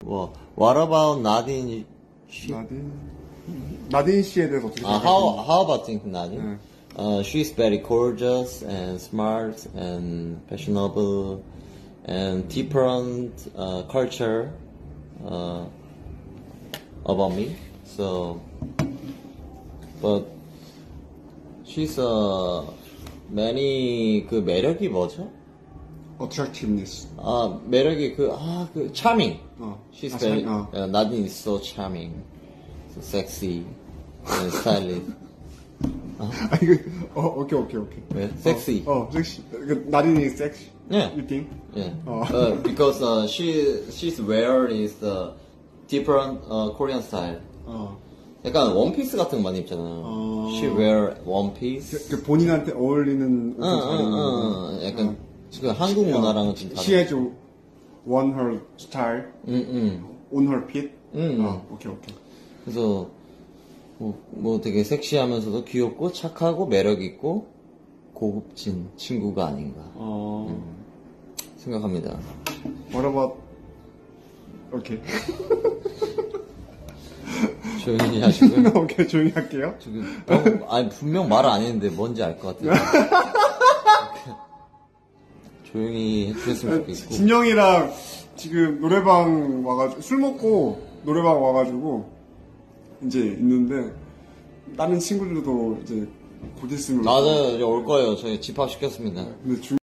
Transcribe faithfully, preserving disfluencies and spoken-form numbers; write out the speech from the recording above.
Well, what about Nadine? She, 나딘 나딘 씨에 대해서 어떻게 uh, 생각하세요? how how about think Nadine? 네. Uh, she's very gorgeous and smart and fashionable and different uh, culture uh, about me. So, but she's uh, many 그 매력이 뭐죠? attractiveness. 아 매력이 그 아 그 charming. 어. She's 아, very 참- 어. uh, Nadine is so charming, so sexy, and stylish. 아 이거 어 오케이 오케이 오케이. 왜? 섹시. 어, 어 섹시. 그 나딘이 섹시. Yeah. You think? Yeah. Oh. Uh, because uh, she she's wear is the different uh, Korean style. 어. 약간 원피스 같은 거 많이 입잖아. 어. She wear one piece. 그, 그 본인한테 어울리는 옷을 응, 잘 응, 입는 거. 응. 약간 지금 한국 문화랑은 좀 She 다른. has one her style, 응, 응. on her feet. 응. 어, 오케이 오케이. 그래서 뭐, 뭐 되게 섹시하면서도 귀엽고 착하고 매력 있고 고급진 친구가 아닌가 어. 생각합니다. What about? 오케이. 조용히 하시고요. 오케이 조용히 할게요. 지금 너무, 아니 분명 말을 안 했는데 뭔지 알 것 같아요. 조용히 해주셨으면 좋겠고. 진영이랑 지금 노래방 와가지고 술 먹고 노래방 와가지고 이제 있는데 다른 친구들도 이제 곧 있으면 맞아요, 이제 올 거예요. 저희 집합 시켰습니다. 근데 중